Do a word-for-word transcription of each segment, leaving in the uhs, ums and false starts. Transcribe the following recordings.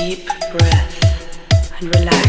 deep breath and relax.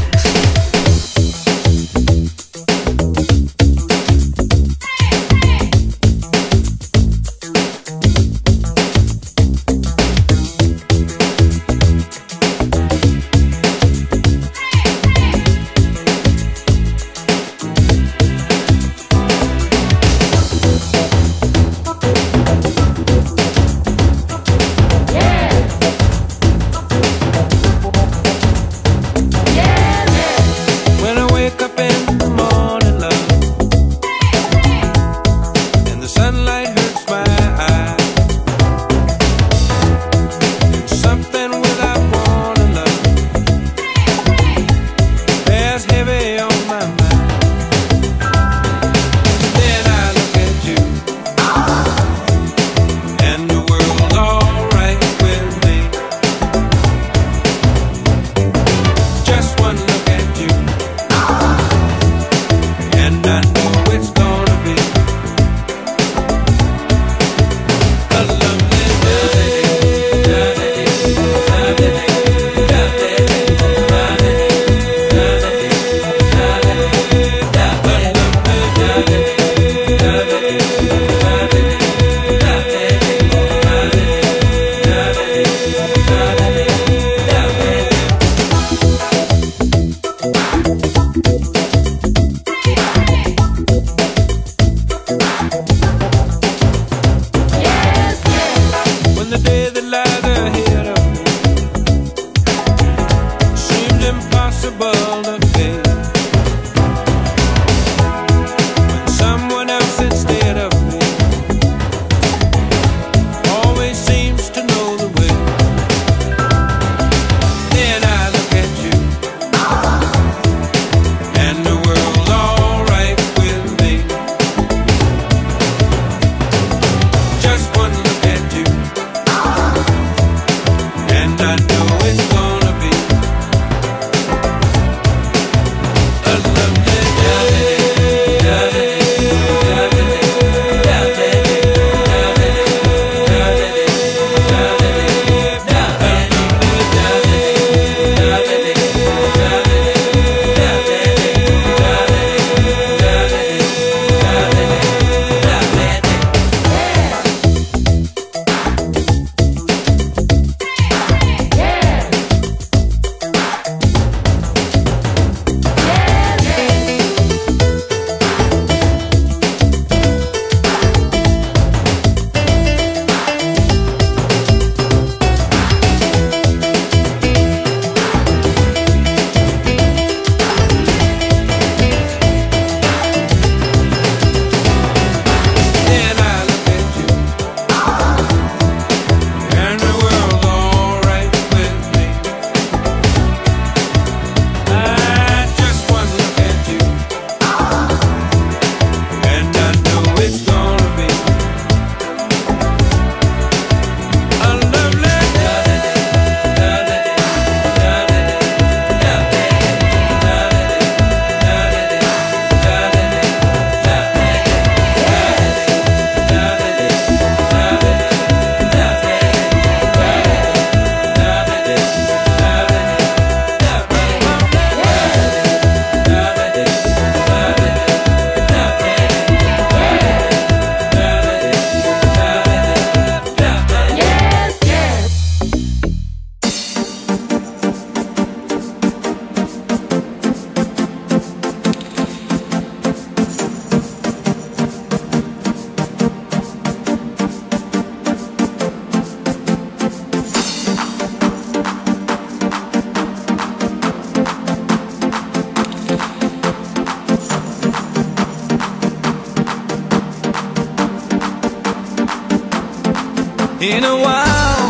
In a while,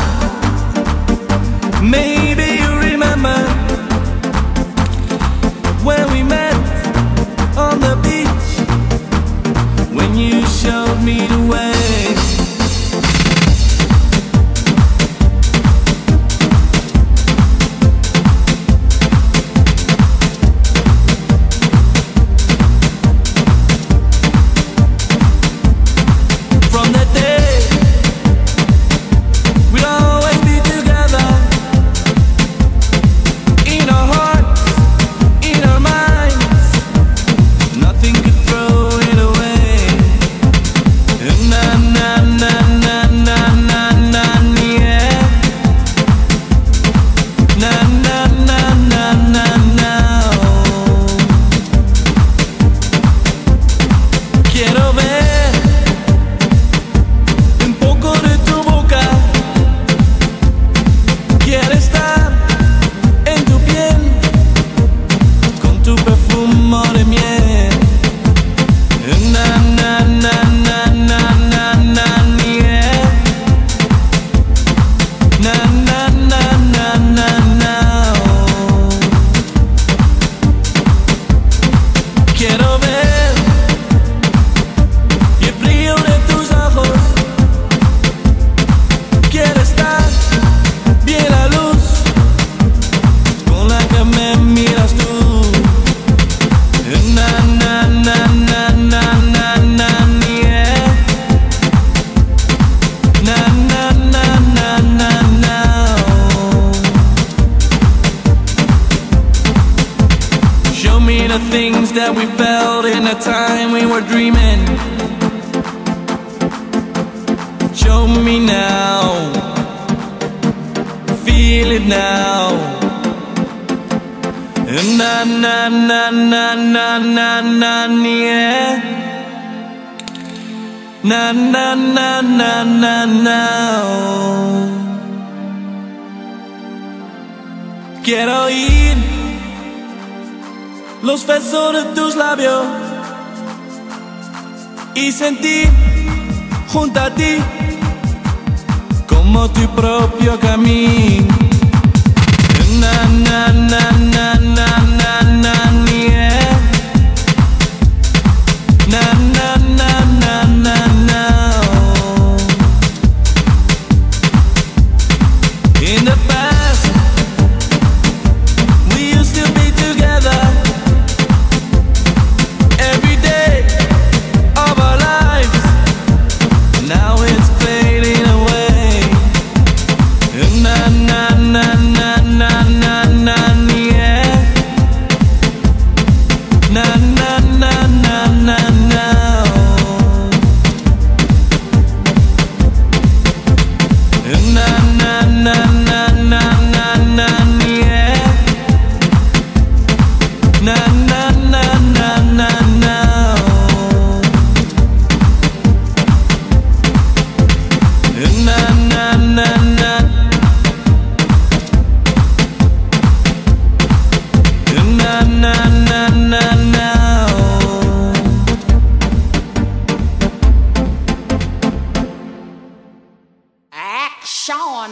maybe you remember when we met on the beach, when you showed me the way. Quiero ver y el brillo de tus ojos. Quiero estar bien a luz con la que me miras tú. Na na na na na na na yeah. Na na na na na na. Show me the things that we felt in the time we were dreaming. Show me now, feel it now. Na na na na na na na yeah. Na na na na na na. Quiero oír los besos de tus labios y sentir junto a ti como tu propio camino. Na na na na na na na yeah. Na na na na na na. In the past we used to be together every day of our lives. Now it's fading away. Na na na na na na na yeah. Na na na na na na. Na na na na na na na yeah. Na na na na na na. Na na na na. Na na na na na. Action.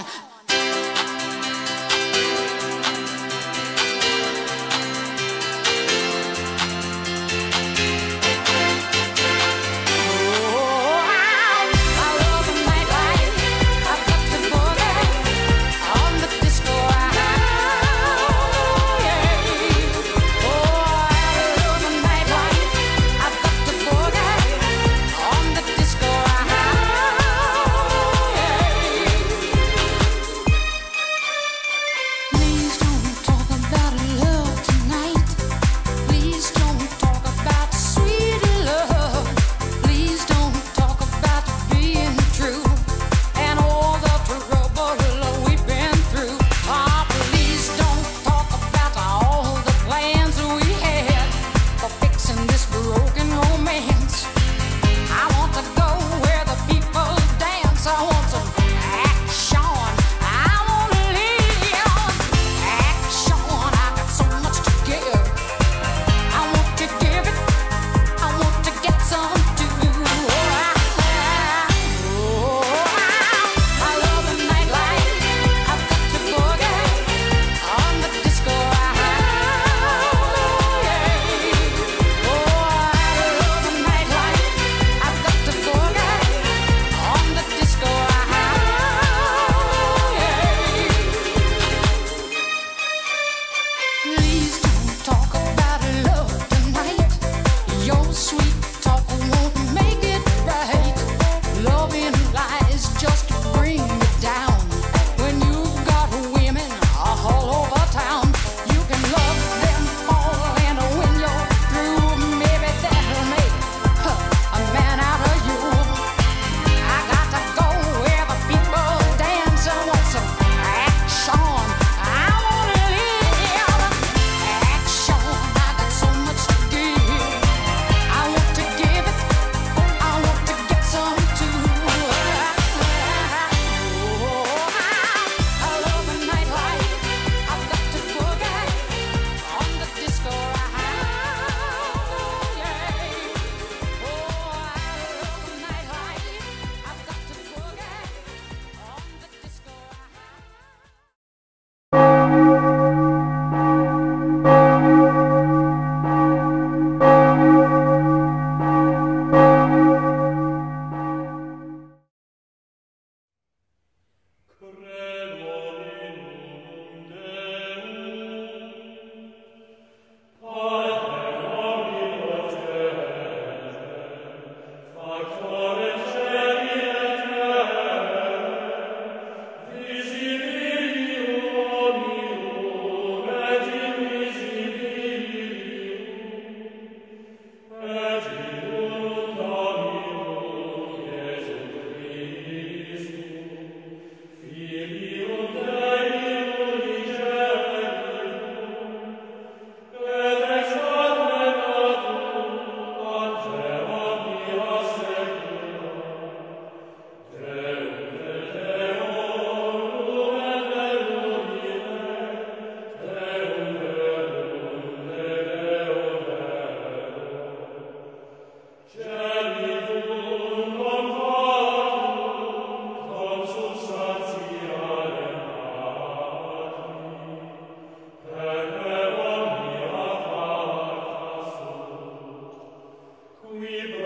We